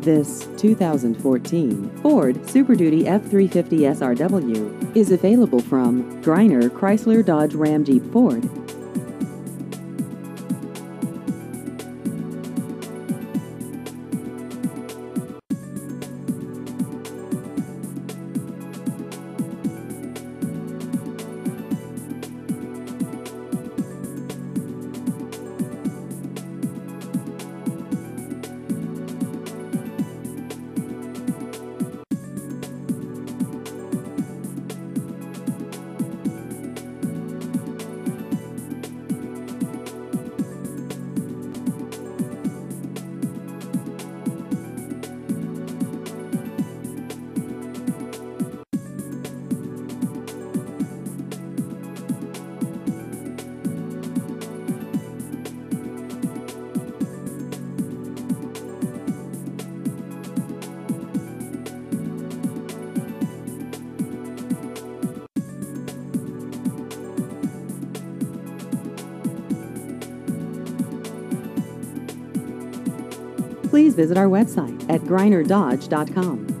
This 2014 Ford Super Duty F350 SRW is available from Greiner Chrysler Dodge Ram Jeep Ford. Please visit our website at greinerdodge.com.